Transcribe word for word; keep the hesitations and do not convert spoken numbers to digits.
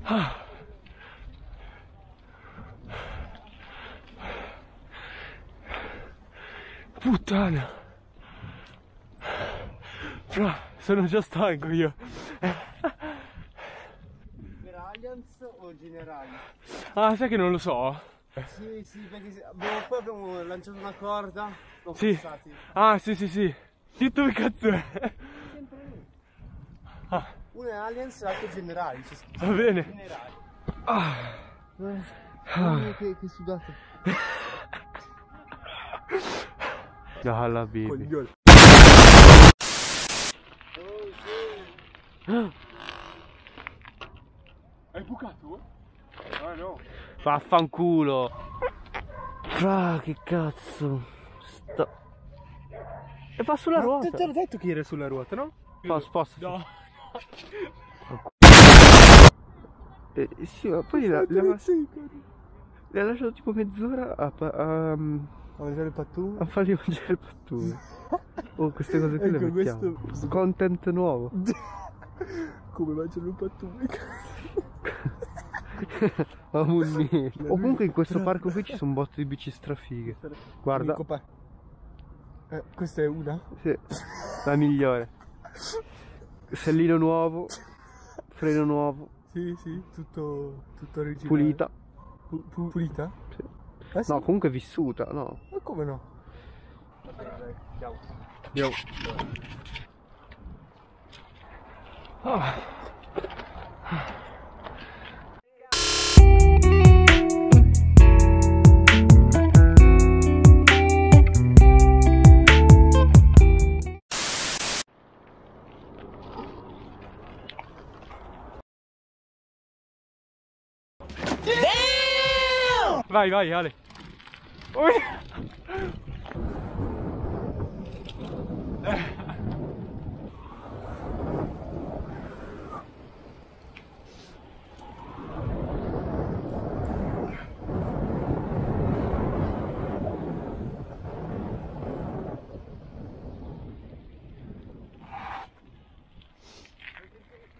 Ah. Puttana. Fra, sono già stanco io. Per Allianz o generali? Ah, sai che non lo so? Sì, sì, perché abbiamo, poi abbiamo lanciato una corda. Non Sì. passati. Ah, sì, sì, sì. Che dove cazzo è? Sempre lì. Ah, Uno è Allianz e l'altro generali. C'è scritto va bene. generali. Ah. Eh, Ah. che, che sudate. Dalla baby. Coglione. Hai bucato? Ah no. Vaffanculo. Fra, che cazzo. Sto... E fa sulla ruota. Te l'ho detto che era sulla ruota, no? Fa, sposta. No. Eh, sì, ma poi l'ha l'ha lasciato tipo mezz'ora a, a, A mangiare il pattone? a fargli mangiare il pattone. Oh, queste cose qui le Ecco, mettiamo. questo- Content nuovo. Come mangiare il pattone? Mamma. O comunque in questo parco qui ci sono un botto di bici strafighe. Guarda. Eh, questa è una? Sì, la migliore. Sellino nuovo, freno nuovo. Sì, sì, tutto, tutto originale. Pulita. Pu pu pulita? Sì. Eh, sì. No, comunque vissuta, no. Ma come no? Andiamo. Ah. Vai, vai, Ale.